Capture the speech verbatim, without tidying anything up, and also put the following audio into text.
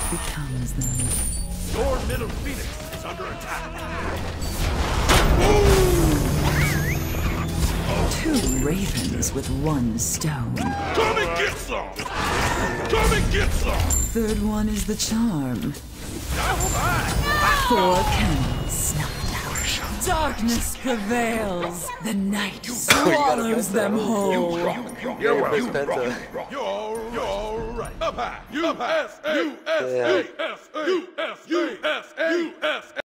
becomes them. Your middle phoenix is under attack. Two ravens with one stone. Come and get some! Come and get some! Third one is the charm. Oh, Four candles snuffed out. Darkness prevails. The night swallows them whole. You're right. Chris Penta. You're, you're right. Up high. U S A. U S A. U S A. U S A. U S A.